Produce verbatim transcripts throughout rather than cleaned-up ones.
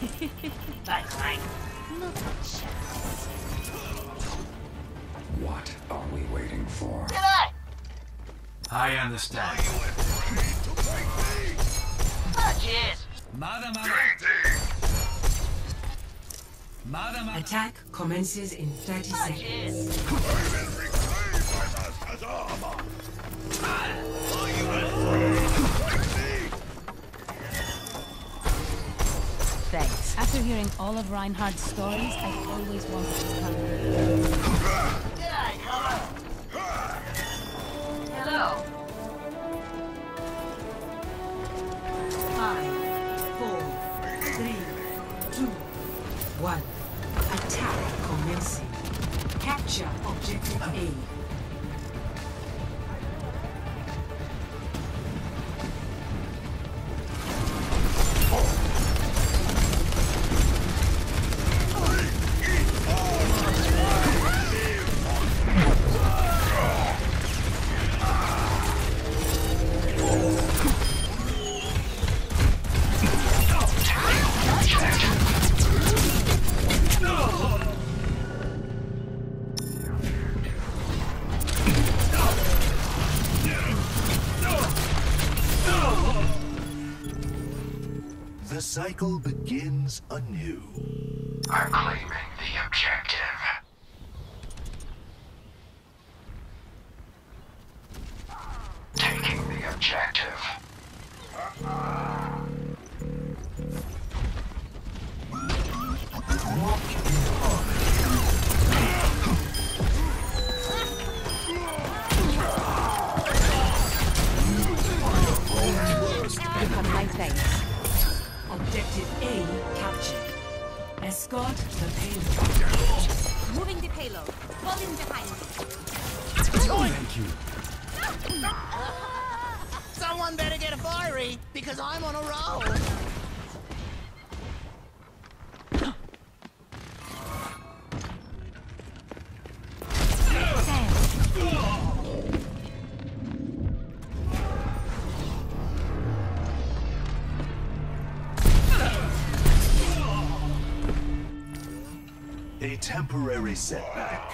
Bye, bye. Not a chance. What are we waiting for? Did I? I understand. Oh, jeez. Mother, mother. Mother, mother. Attack commences in thirty Oh, seconds. jeez. Thanks. After hearing all of Reinhardt's stories, I've always wanted to come here. Did I, Connor? Hello. Five, four, three, two, one. Attack commencing. Capture objective A. The cycle begins anew. I'm claiming the objective. Taking the objective. Look on my face. Objective A captured. Escort the payload. Moving the payload. Fall in behind me. Thank you. Someone better get a fiery, because I'm on a roll. A temporary setback.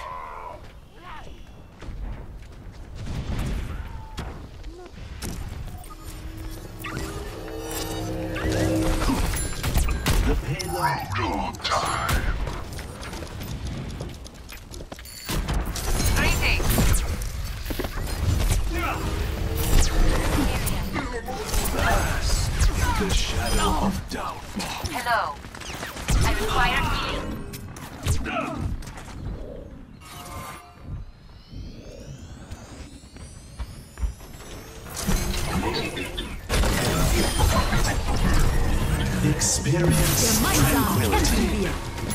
The payload Long time. fast. The shadow of doubt. Hello. I require healing. Experience tranquility.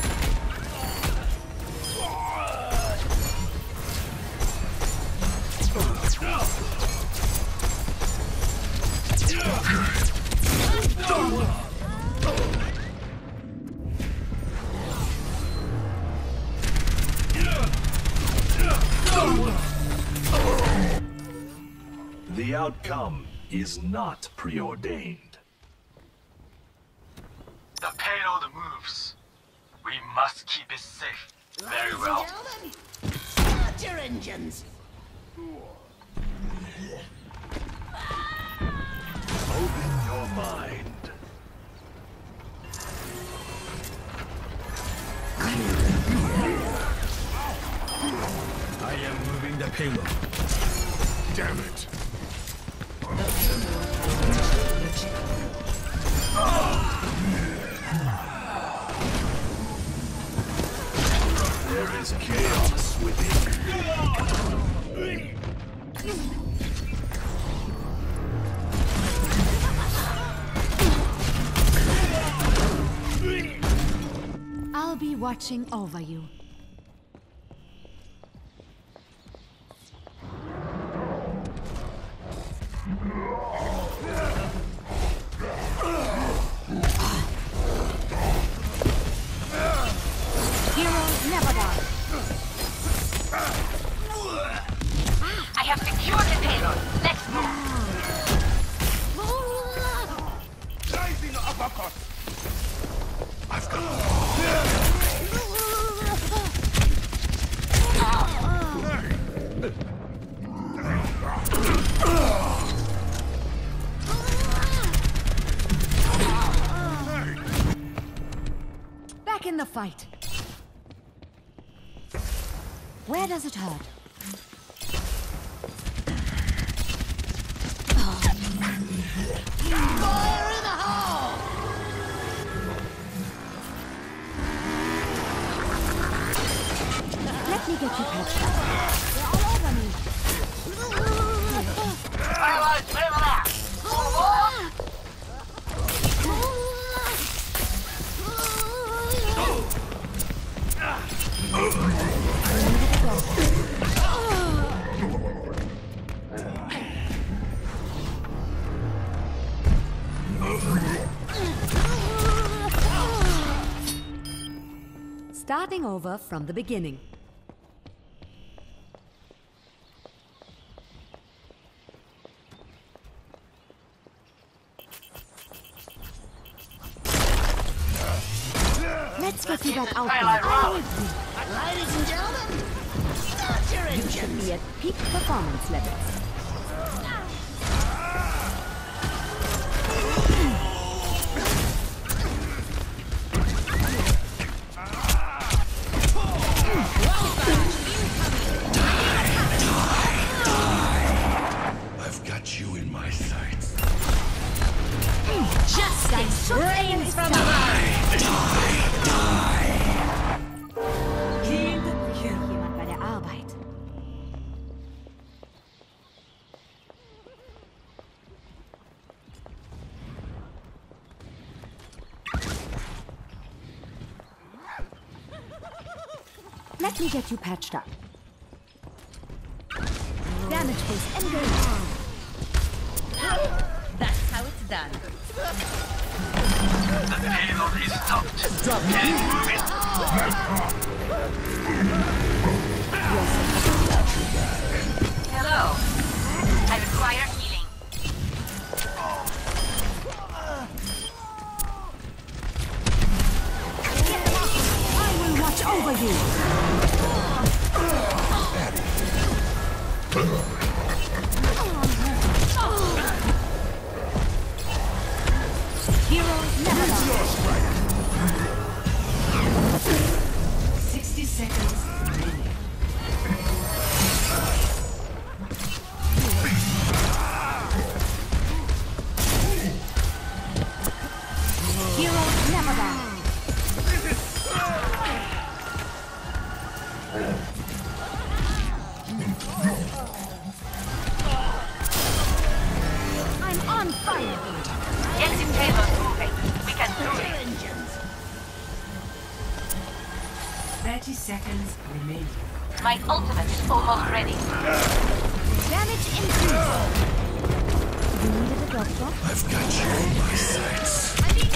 The outcome is not preordained. The payload moves. We must keep it safe. Very well. Start your engines. Open your mind. I am moving the payload. Damn it. The payload has reached the checkpoint. There is chaos within. I'll be watching over you. Heroes never die. I have secured the payload. Let's move. Rising uppercut. I've got Back in the fight. Where does it hurt? Fire in the hole! Let me get you patched up. They're all over me. Starting over from the beginning. Let's get you back out there. Ladies and gentlemen, start your You engines! should be at peak performance levels. I've got you in my sights. Justice reigns from above. Kill, kill. Jemand bei der Arbeit. Let me get you patched up. Damage boost engaged. That's how it's done. The payload is stopped. Keep moving. Hello. I require healing. I will watch over you. Heroes never die. sixty seconds remaining. Heroes never die. I'm on fire. Get the payload moving. We can do Your it. engines! thirty seconds remaining. My ultimate is almost ready. Damage increase. You needed a drop shot? I've got you in my sights.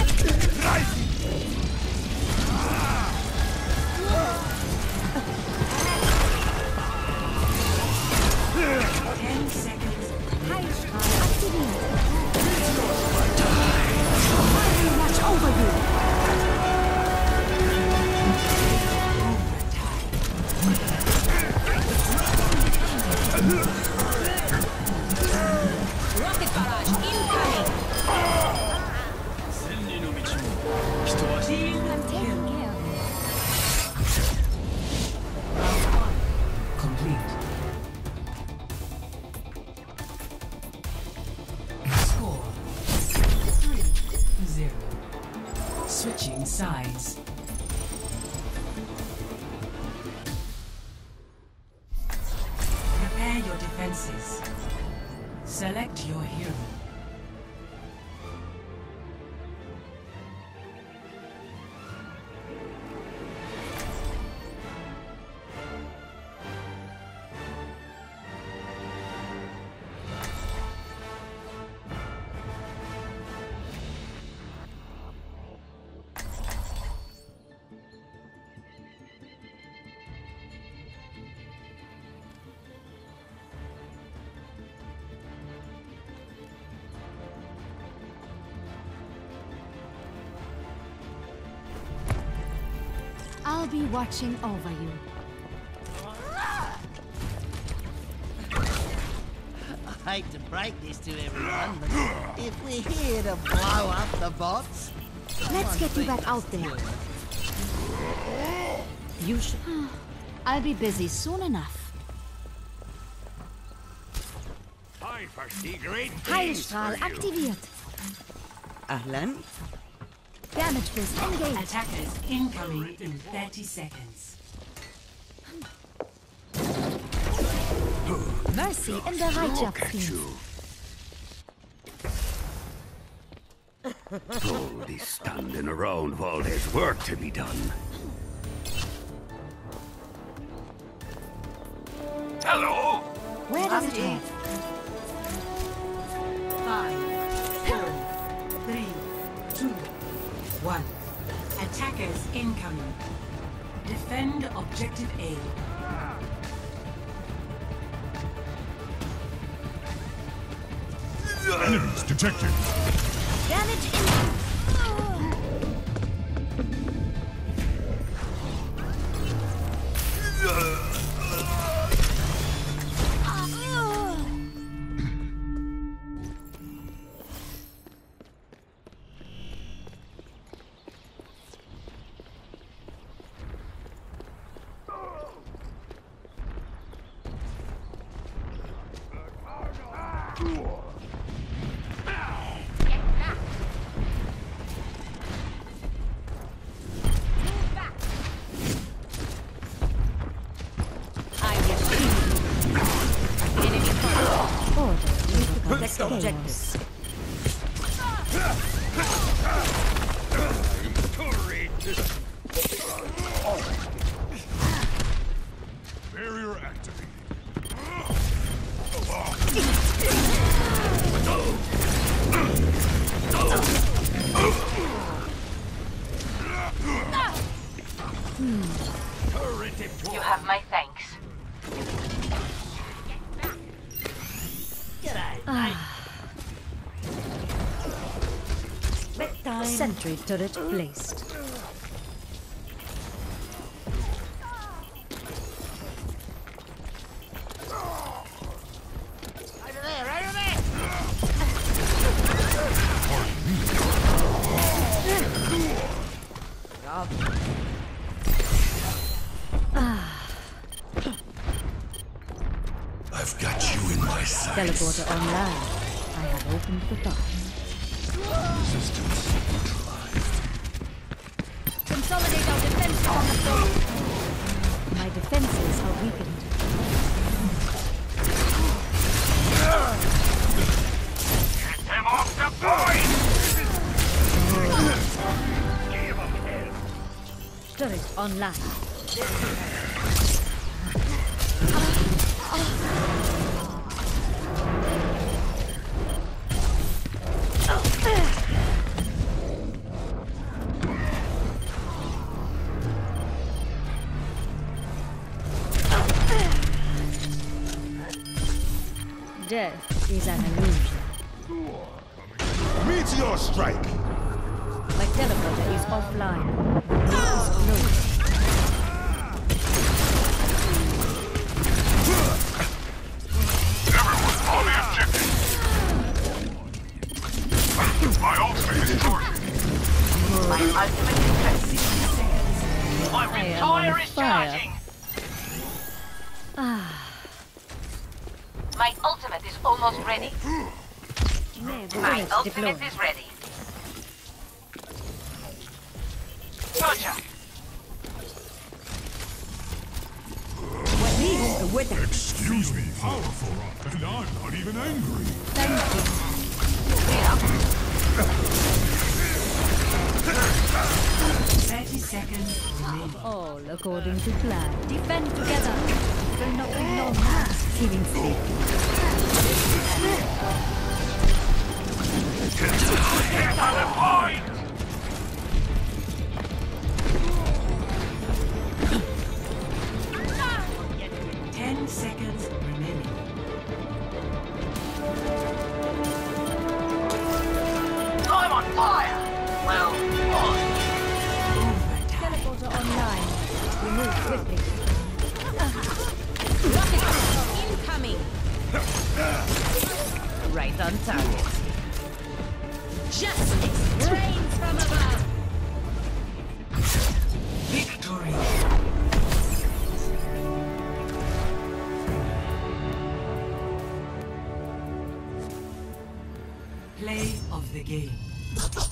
Ten seconds. Heilstrahl aktiviert. I will watch over you. Rocket barrage incoming! Team I'm taking care of you. complete. Score three zero. Switching sides. Prepare your defenses. Select your hero. I'll be watching over you. I hate to break this to everyone, but if we're here to blow up the bots, Let's get you one back thing out must there. do. You should. I'll be busy soon enough. I foresee great Heilstrahl aktiviert. Ahlan? Damage boost engaged. Attackers incoming in thirty seconds. Mercy in Bereitschaftsdienst. All this standing around while there's work to be done. Hello? Where does it head? Five, four, three, two, one. Attackers incoming. Defend objective A. Enemies detected. Damage in. Objectives. Barrier activated. You have my thanks. Sentry turret placed. Over there, over there! I've got you in my sights. Teleporter online. I have opened the door. Resistance neutralized. Consolidate our defense on the floor. My defenses are weakened. Get them off the point! Turret online. Death is an illusion. Meteor strike. My teleporter is offline. The door is closed. Everyone on the objective! My ultimate is charging! My ultimate is ready. My I am retire on is fire. charging! Ah, My ultimate is almost ready. My turret ultimate deployed. is ready. Gotcha! Excuse me, powerful, and I'm not even angry. thirty seconds remaining. All according to plan. Defend together. Will not be no mass killing spree. Get on the point! Ten seconds remaining. I'm on fire! Well, on. Overtime. Teleporter online. to move quickly. Incoming! Right on target. Justice rains from above! Victory. Play of the game.